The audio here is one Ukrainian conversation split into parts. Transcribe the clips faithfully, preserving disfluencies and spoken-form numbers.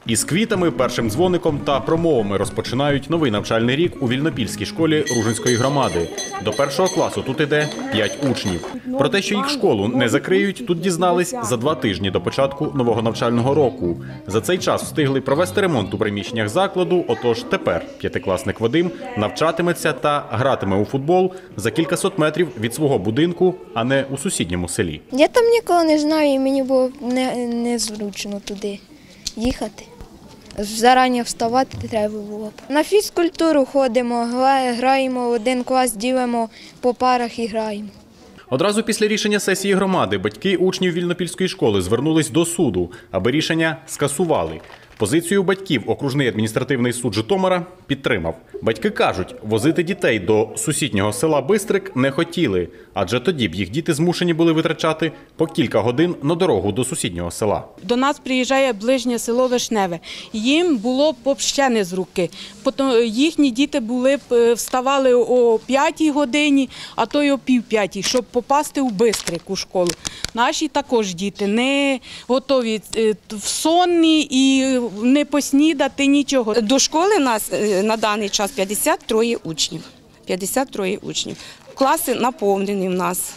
Із квітами, першим дзвоником та промовами розпочинають новий навчальний рік у Вільнопільській школі Ружинської громади. До першого класу тут іде п'ять учнів. Про те, що їх школу не закриють, тут дізнались за два тижні до початку нового навчального року. За цей час встигли провести ремонт у приміщеннях закладу, отож тепер п'ятикласник Вадим навчатиметься та гратиме у футбол за кількасот метрів від свого будинку, а не у сусідньому селі. Я там нікого не знаю, і мені було не, незручно туди їхати. Зарані вставати треба було. На фізкультуру ходимо, граємо в один клас, ділимо по парах і граємо. Одразу після рішення сесії громади батьки учнів Вільнопільської школи звернулись до суду, аби рішення скасували. Позицію батьків окружний адміністративний суд Житомира підтримав. Батьки кажуть, возити дітей до сусіднього села Бистрик не хотіли, адже тоді б їх діти змушені були витрачати по кілька годин на дорогу до сусіднього села. До нас приїжджає ближнє село Вишневе. Їм було б ще не з руки. Їхні діти були б вставали о п'ятій годині, а то й о пів п'ятій, щоб попасти у Бистрик у школу. Наші також діти не готові сонні і не поснідати, нічого. До школи у нас на даний час п'ятдесят три учнів. п'ятдесят три учнів. Класи наповнені в нас.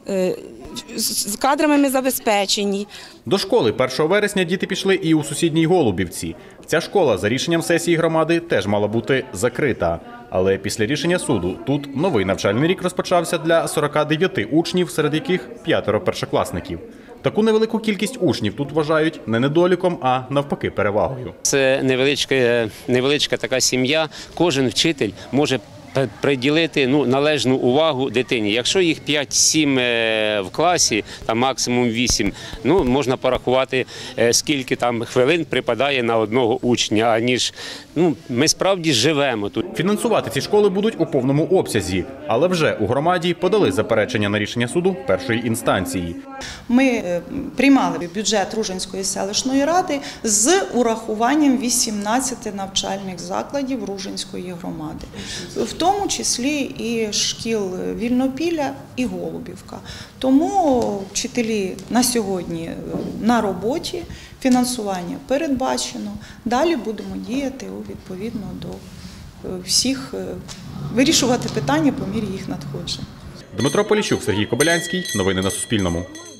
З кадрами ми забезпечені. До школи першого вересня діти пішли і у сусідній Голубівці. Ця школа за рішенням сесії громади теж мала бути закрита. Але після рішення суду тут новий навчальний рік розпочався для сорока дев'яти учнів, серед яких п'ятеро першокласників. Таку невелику кількість учнів тут вважають не недоліком, а навпаки перевагою. Це невеличка, невеличка така сім'я. Кожен вчитель може приділити ну, належну увагу дитині. Якщо їх п'ять-сім в класі, там максимум вісім, ну, можна порахувати, скільки там хвилин припадає на одного учня, аніж ну, ми справді живемо тут. Фінансувати ці школи будуть у повному обсязі, але вже у громаді подали заперечення на рішення суду першої інстанції. Ми приймали бюджет Ружинської селищної ради з урахуванням вісімнадцяти навчальних закладів Ружинської громади. В тому числі і шкіл Вільнопілля і Голубівка. Тому вчителі на сьогодні на роботі, фінансування передбачено. Далі будемо діяти відповідно до всіх, вирішувати питання по мірі їх надходжень. Дмитро Поліщук, Сергій Кобилянський. Новини на Суспільному.